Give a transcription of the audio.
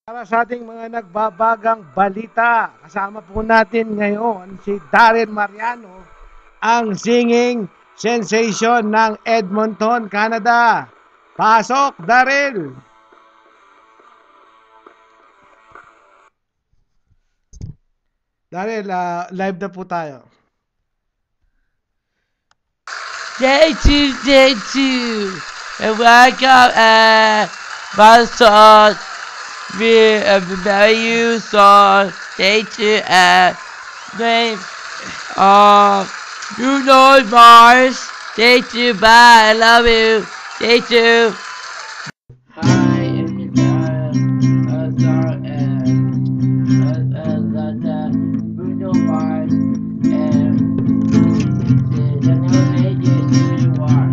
Para sa ating mga nagbabagang balita, kasama po natin ngayon si Daryll Mariano, ang singing sensation ng Edmonton, Canada. Pasok, Daryll! Daryll, live na po tayo. Day two, and welcome, Pasok. We value song day two name Bruno Mars day two. Bye, I love you. Day two. Hi, I'm Bruno Mars and the lady you are.